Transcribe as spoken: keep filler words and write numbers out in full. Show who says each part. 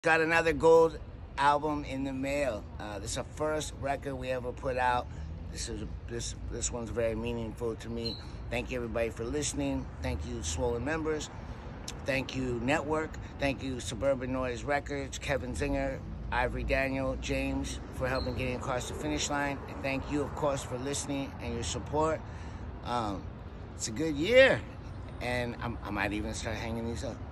Speaker 1: Got another gold album in the mail. Uh, this is the first record we ever put out. This is this this one's very meaningful to me. Thank you everybody for listening. Thank you Swollen members. Thank you Network. Thank you Suburban Noise Records, Kevin Zinger, Ivory Daniel, James for helping getting across the finish line. And thank you, of course, for listening and your support. Um, it's a good year, and I'm, I might even start hanging these up.